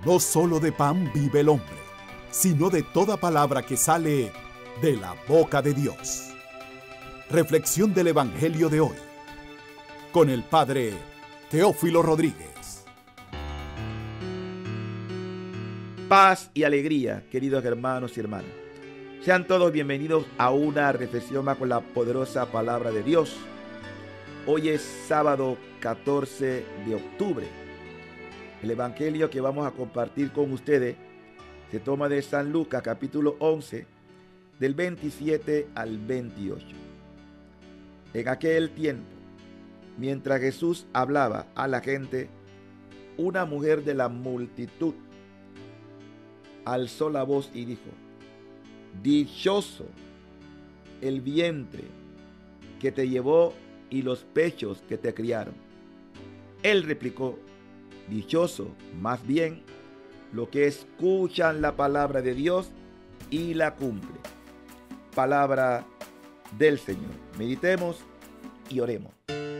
No solo de pan vive el hombre, sino de toda palabra que sale de la boca de Dios. Reflexión del Evangelio de hoy, con el Padre Teófilo Rodríguez. Paz y alegría, queridos hermanos y hermanas. Sean todos bienvenidos a una reflexión más con la poderosa palabra de Dios. Hoy es sábado 14 de octubre. El evangelio que vamos a compartir con ustedes se toma de San Lucas, capítulo 11, del 27 al 28. En aquel tiempo, mientras Jesús hablaba a la gente, una mujer de la multitud alzó la voz y dijo: dichoso el vientre que te llevó y los pechos que te criaron. Él replicó: dichoso más bien los que escuchan la palabra de Dios y la cumplen. Palabra del Señor. Meditemos y oremos.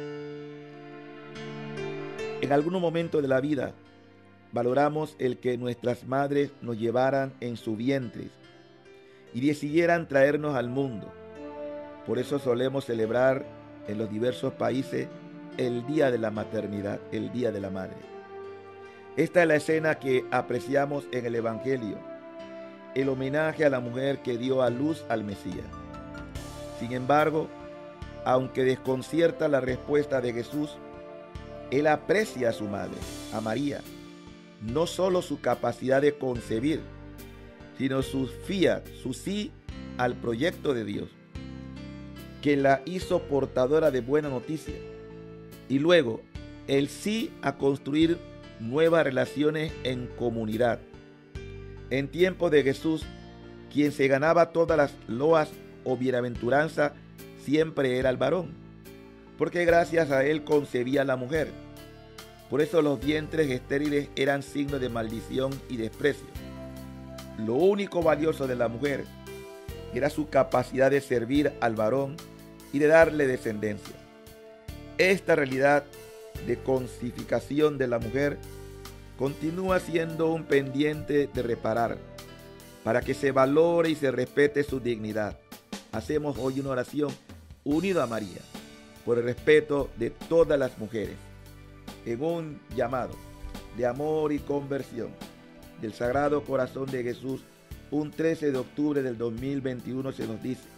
En algún momento de la vida valoramos el que nuestras madres nos llevaran en su vientre y decidieran traernos al mundo. Por eso solemos celebrar en los diversos países el Día de la Maternidad, el Día de la Madre. Esta es la escena que apreciamos en el Evangelio, el homenaje a la mujer que dio a luz al Mesías. Sin embargo, aunque desconcierta la respuesta de Jesús, él aprecia a su madre, a María, no solo su capacidad de concebir, sino su fiat, su sí al proyecto de Dios, que la hizo portadora de buena noticia, y luego el sí a construir nuevas relaciones en comunidad. En tiempo de Jesús, quien se ganaba todas las loas o bienaventuranza siempre era el varón, porque gracias a él concebía la mujer. Por eso los vientres estériles eran signo de maldición y desprecio. Lo único valioso de la mujer era su capacidad de servir al varón y de darle descendencia. Esta realidad de concificación de la mujer continúa siendo un pendiente de reparar, para que se valore y se respete su dignidad. Hacemos hoy una oración unido a María, por el respeto de todas las mujeres, en un llamado de amor y conversión del Sagrado Corazón de Jesús. Un 13 de octubre del 2021 se nos dice: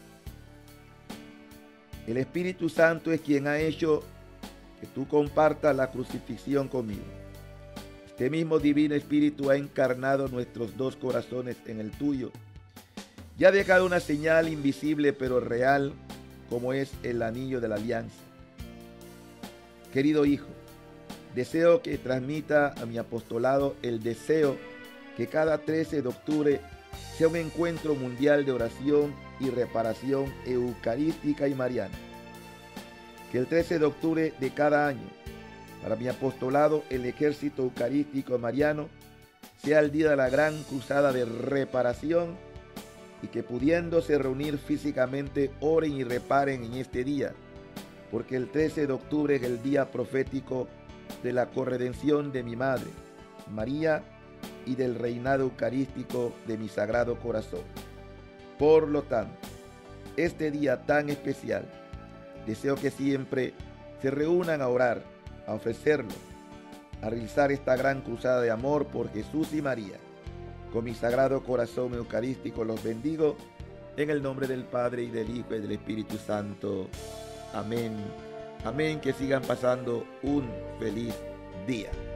el Espíritu Santo es quien ha hecho que tú compartas la crucifixión conmigo. Este mismo Divino Espíritu ha encarnado nuestros dos corazones en el tuyo y ha dejado una señal invisible pero real, como es el anillo de la alianza. Querido hijo, deseo que transmita a mi apostolado el deseo que cada 13 de octubre sea un encuentro mundial de oración y reparación eucarística y mariana. Que el 13 de octubre de cada año, para mi apostolado, el ejército eucarístico mariano, sea el día de la gran cruzada de reparación, y que pudiéndose reunir físicamente oren y reparen en este día, porque el 13 de octubre es el día profético de la corredención de mi madre, María, y del reinado eucarístico de mi Sagrado Corazón. Por lo tanto, este día tan especial, deseo que siempre se reúnan a orar, a ofrecerlo, a realizar esta gran cruzada de amor por Jesús y María. Con mi Sagrado Corazón Eucarístico los bendigo, en el nombre del Padre, y del Hijo, y del Espíritu Santo. Amén. Amén. Que sigan pasando un feliz día.